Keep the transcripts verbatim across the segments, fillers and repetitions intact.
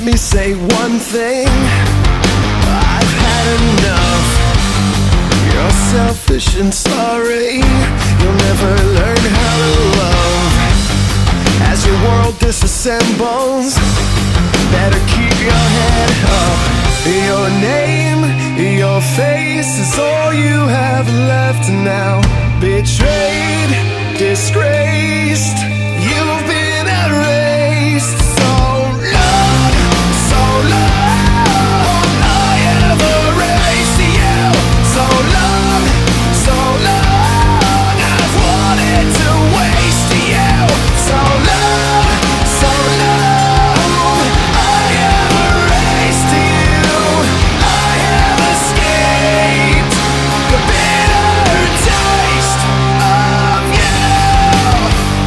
me say one thing: I've had enough. You're selfish and sorry. You'll never learn how to love. As your world disassembles, better keep your head up. Your name, your face is all you have left now. Betrayed, disgraced, you've been erased. So long, so long, I have erased you. So long, so long, I've wanted to waste you. So long, so long, I have erased you. I have escaped the bitter taste of you.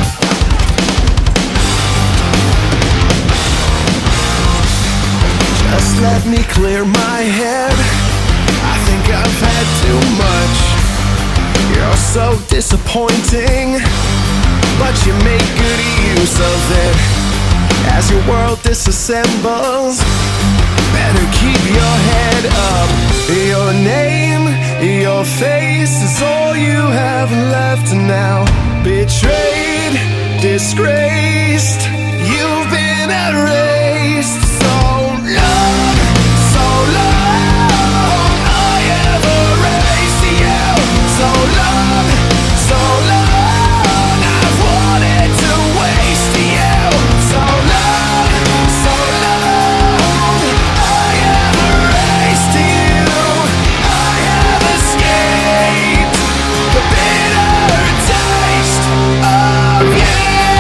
Just let me clear my head. I think I've had too much. You're so disappointing, but you make good use of it. As your world disassembles, better keep your head up. Your name, your face is all you have left now. Betrayed, disgraced, you've been erased. So long, so long, I have erased you. So long, so long, I've wanted to waste you. So long, so long, I have erased you. I have escaped the bitter taste of you.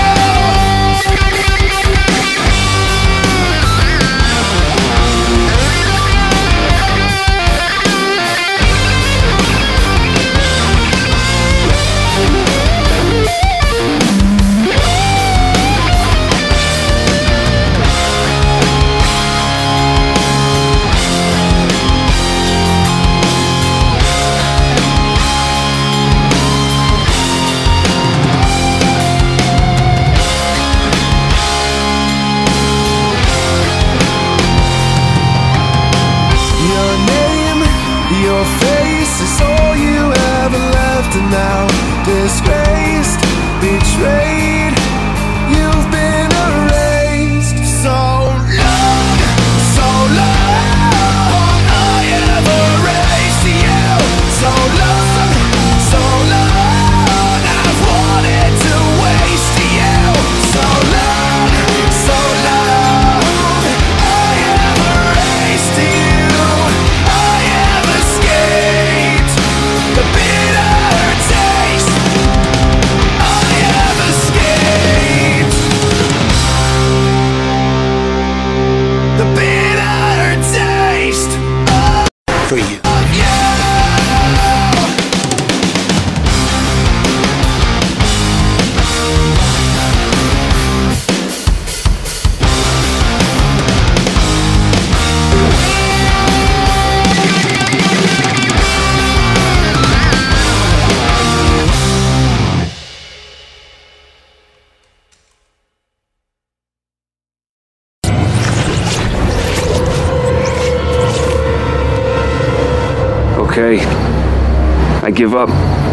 Your name, your face is all you have left now. Disgraced, betrayed, you've been erased. So long, so long, I have erased you. So long, so long, I've wanted to waste you. So long, so long, I have erased you. I have escaped the bitter taste. I have escaped the bitter taste For you. of you. Okay, I give up.